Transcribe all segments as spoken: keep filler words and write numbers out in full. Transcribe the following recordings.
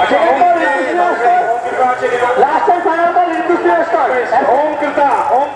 Last time final ball Ritu Shreshtha Om कृता ओम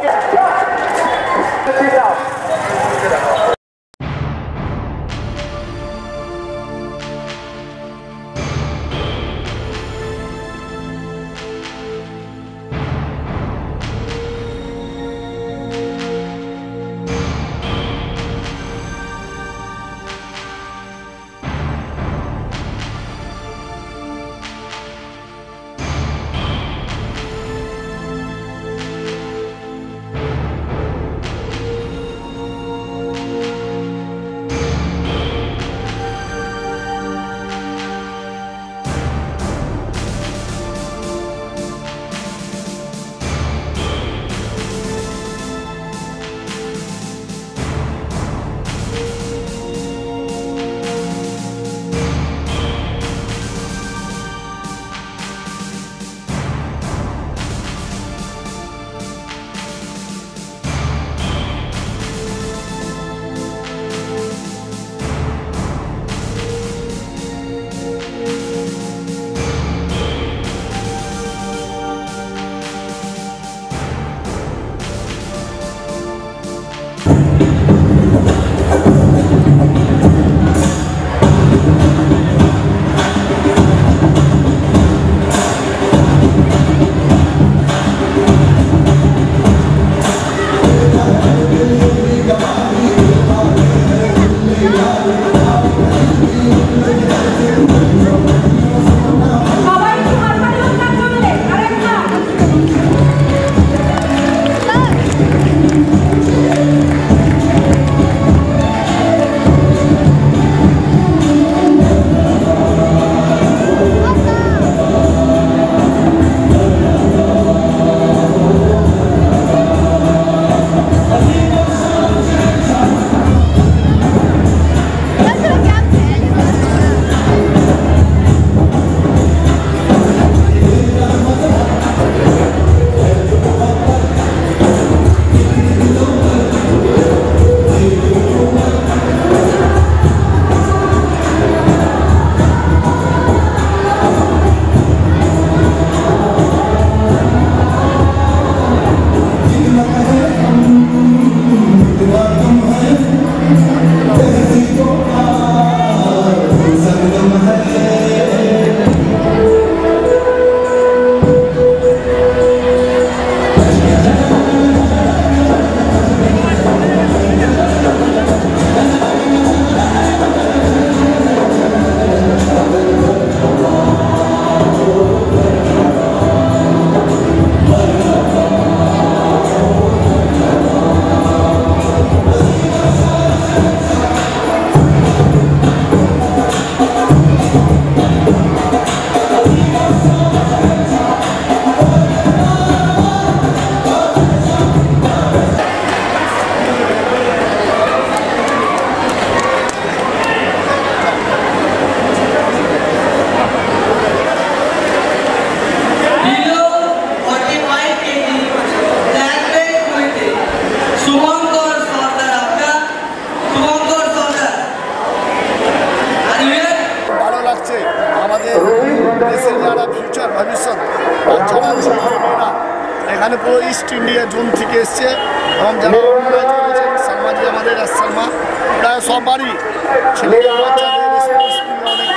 এখানে পুরো ইস্ট ইন্ডিয়া জোন থেকে এসছে এবং যারা অর্গানাইজ করেছেন সালমাজি আমাদের সালমা প্রায় সবারই ছেলেদের বাচ্চাদের স্পোর্টস অনেক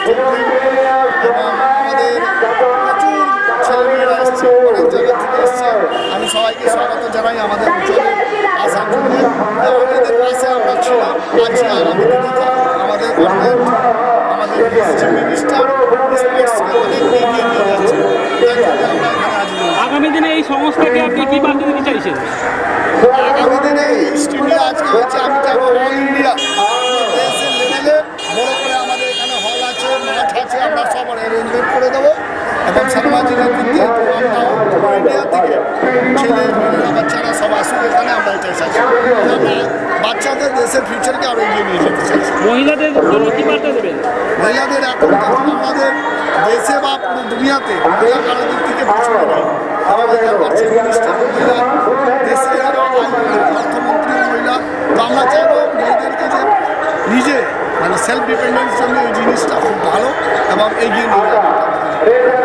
এবং আমাদের প্রচুর ছেলেমেয়েরা এসছে অনেক জায়গা থেকে এসছে। আমি সবাইকে স্বাগত জানাই আমাদের অঞ্চলে আসার জন্য এবং এদের পাশে আমরা ছিলাম আছি আগামী দিনে আমাদের গভর্নমেন্ট আমাদের মিনিস্টার স্পোর্টসকে অনেক এগিয়ে নিয়ে যাচ্ছে। তাই জন্য আমরা এখানে হাজির হয়েছি। আগামী দিনে এই সংস্থাকে আপনি কী বার্তা দিতে চাইছেন? আগামী দিনে ইস্ট ইন্ডিয়া আজকে হচ্ছে আমি চাইবো অল ইন্ডিয়া দেশের লেভেলে বড় করে আমাদের এখানে হল আছে মাঠ আছে আমরা সব অ্যারেঞ্জমেন্ট করে দেবো এবং সালমাজির নেতৃত্বে আমরা ইন্ডিয়া থেকে ছেলে মেয়েরা বাচ্চারা সব আসুক এখানে আমরা এটাই চাইছি বাচ্চাদের দেশের ফিউচারকে আরও এগিয়ে নিয়ে যেতে চাইছি। মহিলাদের জন্য কী বার্তা দেবেন? মহিলাদের এখন আমাদের দেশে বা পুরো দুনিয়াতে মহিলা কারো দিক থেকে পিছনে নেই। আমাদের মিনিস্টার মহিলা দেশের অর্থমন্ত্রী মহিলা তো আমরা চাইবো মেয়েদেরকে যে নিজে মানে সেলফ ডিপেন্ডেন্স জন্য এই জিনিসটা খুব ভালো এবং এগিয়ে নিয়ে যাবে। রেড